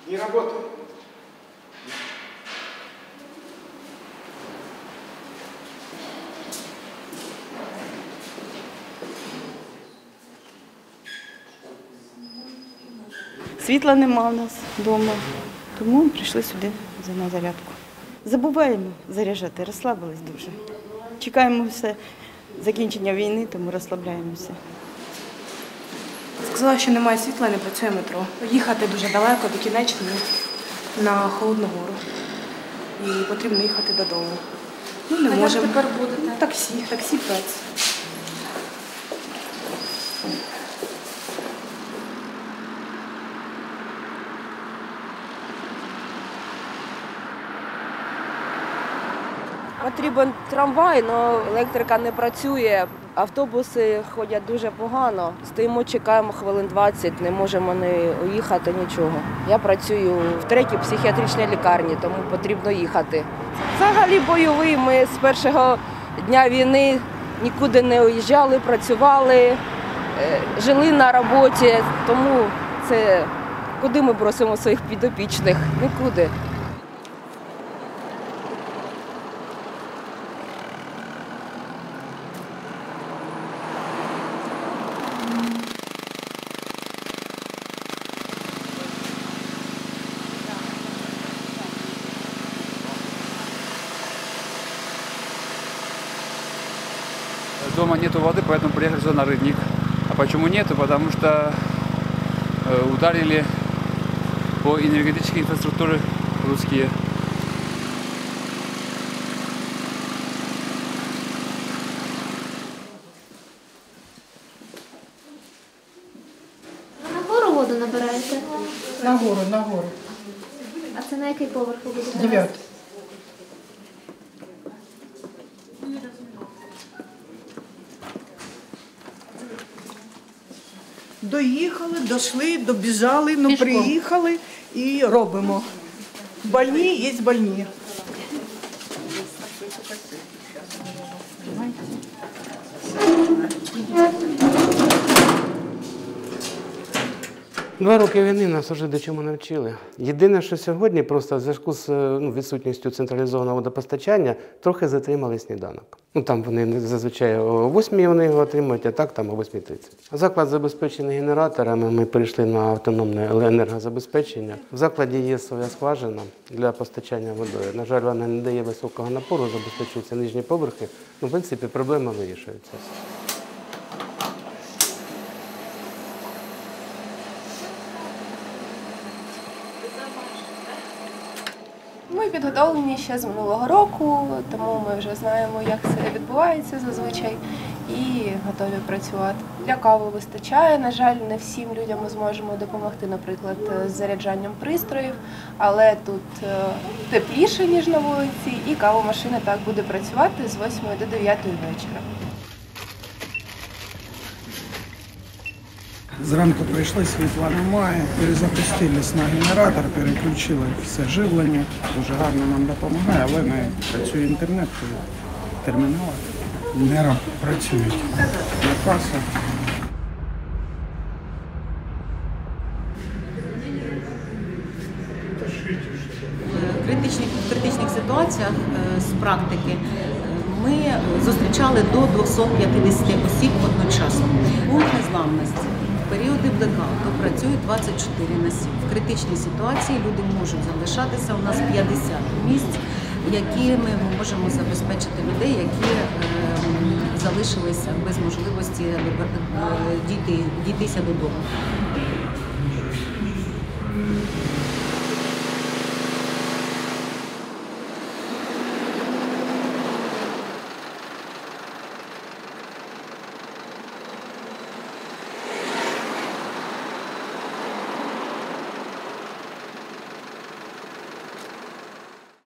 Не работает. Світла нема в нас вдома, тому прийшли сюди на зарядку. Забуваємо заряджати, розслабились дуже. Чекаємо все закінчення війни, тому розслабляємося. Сказала, що немає світла і не працює метро. Їхати дуже далеко, до Кінечної, на Холодну Гору. І потрібно їхати додому. Ну, не можемо. Як тепер будете? Таксі ПЕЦ. Потрібен трамвай, але електрика не працює, автобуси ходять дуже погано. Стоїмо, чекаємо хвилин 20, не можемо не уїхати, нічого. Я працюю в 3-й психіатричній лікарні, тому потрібно їхати. Взагалі бойовий, ми з першого дня війни нікуди не уїжджали, працювали, жили на роботі, тому це куди ми бросимо своїх підопічних? Нікуди. Дома нету воды, поэтому приехали сюда на Рыбник. А почему нету? Потому что ударили по энергетической инфраструктуре русские. Ви на гору воду набираєте? На гору. А це на який поверх ви будете? 9. Доїхали, дійшли, добіжали, ну приїхали і робимо. Больні є больні. Два роки війни нас вже до чому навчили. Єдине, що сьогодні просто в зв'язку з відсутністю централізованого водопостачання трохи затримали сніданок. Там вони зазвичай о 8 вони його отримують, а так там о 8:30. Заклад забезпечений генераторами, ми перейшли на автономне енергозабезпечення. В закладі є своя скважина для постачання водою. На жаль, вона не дає високого напору, забезпечуються нижні поверхи. В принципі, проблема вирішується. Ми підготовлені ще з минулого року, тому ми вже знаємо, як це відбувається зазвичай, і готові працювати. Для кави вистачає. На жаль, не всім людям ми зможемо допомогти, наприклад, з заряджанням пристроїв, але тут тепліше, ніж на вулиці, і кавомашина так буде працювати з 8 до 9 вечора. Зранку прийшли, світла немає, перезапустились на генератор, переключили все живлення. Дуже гарно нам допомагає, але не працює інтернет, термінали не працюють. На касу. В критичних ситуаціях з практики ми зустрічали до 250 осіб одночасно. Пункт незламності. В періоди блекауту працюють 24/7. В критичній ситуації люди можуть залишатися. У нас 50 місць, якими ми можемо забезпечити людей, які залишилися без можливості дійтися додому.